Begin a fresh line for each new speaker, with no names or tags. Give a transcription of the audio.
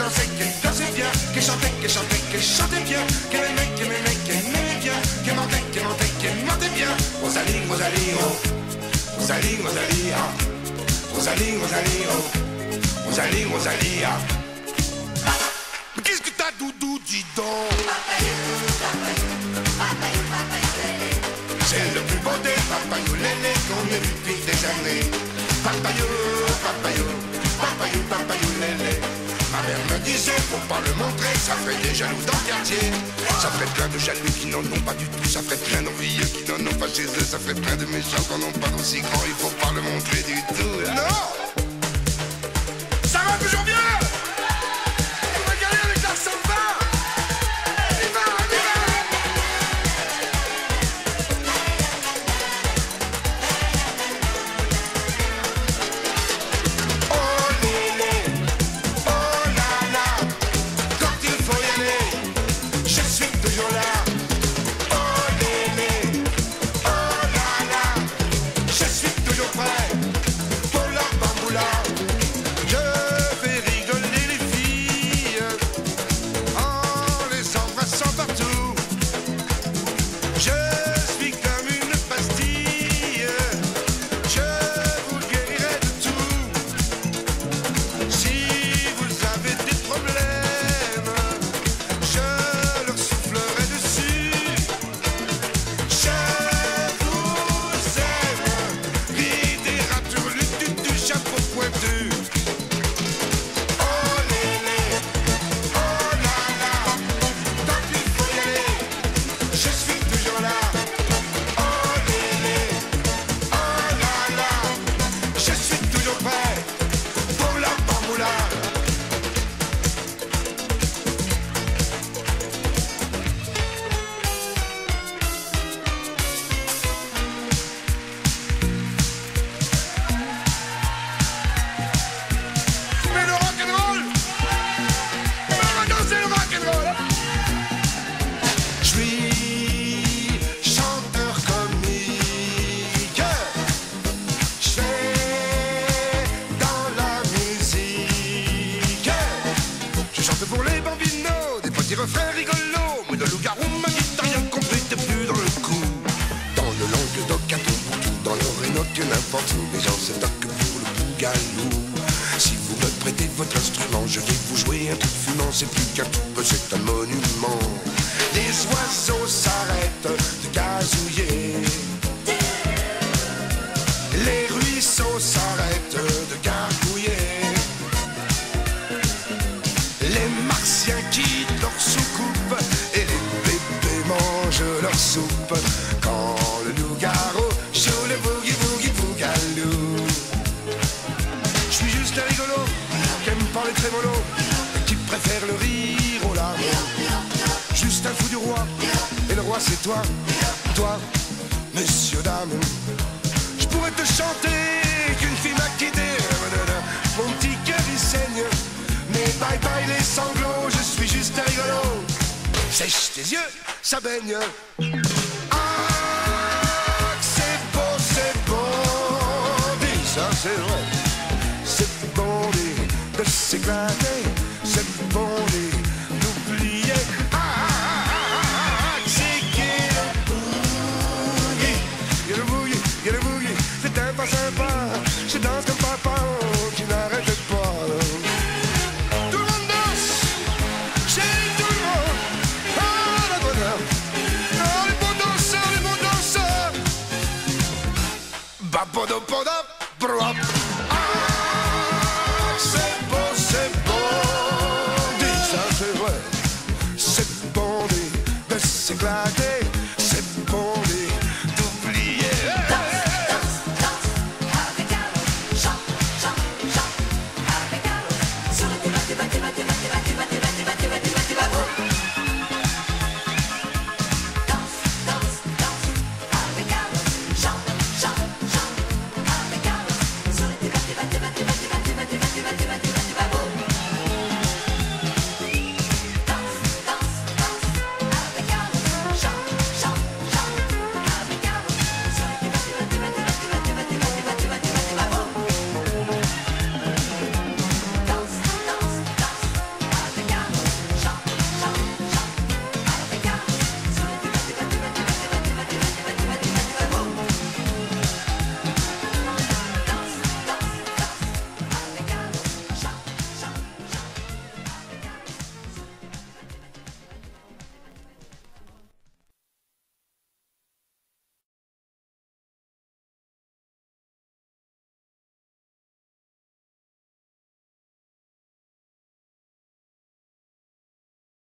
dansait, qu'elle dansait bien, qu'elle chantait bien, qu'elle aimait bien, qu'elle mentait bien. Rosalie, Rosalie, oh, Rosalie, Rosalie, ah, Rosalie, Rosalie, oh, Rosalie, Rosalie, ah. Mais qu'est-ce que t'as, Doudou, dis donc? C'est le plus beau des papayou lélé qu'on ait vu depuis des années. Papayou, papayou, papayou, papayou lélé. Ma mère me disait, faut pas le montrer, ça ferait des jaloux dans le quartier. Ça ferait plein de jaloux qui n'en ont pas du tout. Ça ferait plein d'envieux qui n'en ont pas chez eux. Ça ferait plein de méchants qui n'en ont pas aussi grand. Il faut pas le montrer du tout. Non! Ça va toujours bien! On va gagner avec la samba! Refrain rigolo, mais le loup-garou m'a dit t'as rien compris, t'es plus dans le coup. Dans le Languedoc, à Tombouctou, dans l'Orénoque, n'importe où, les gens se toquent pour le bougalou. Si vous me prêtez votre instrument, je vais vous jouer un truc fumant, c'est plus qu'un tube, c'est un monument. Les oiseaux s'arrêtent de gazouiller, les ruisseaux s'arrêtent de gargouiller, les martiens quittent leur soucoupe et les bébés mangent leur soupe. Quand le loup-garou joue le boogie-boogie bougalou. Je suis juste un rigolo qui aime parler très mollo et qui préfère le rire aux larmes. Juste un fou du roi et le roi c'est toi, toi, messieurs, dames. Je pourrais te chanter qu'une fille m'a quitté, mon petit cœur il saigne. Mais bye bye les sanglots, je suis juste un rigolo. Sèche tes yeux, ça baigne. Ah, c'est beau, dis ça c'est vrai. C'est bon de s'éclater, c'est bon d'oublier. Ah, c'est qu'il y a le boogie, il y a le boogie, c'est pas sympa. Je danse comme papa qui n'arrête pas. Ah, c'est beau, dis ça c'est vrai. C'est bon de s'éclater.